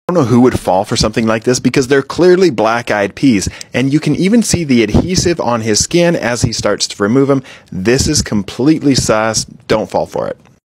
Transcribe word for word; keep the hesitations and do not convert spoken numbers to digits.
I don't know who would fall for something like this because they're clearly black-eyed peas, and you can even see the adhesive on his skin as he starts to remove them. This is completely sus. Don't fall for it.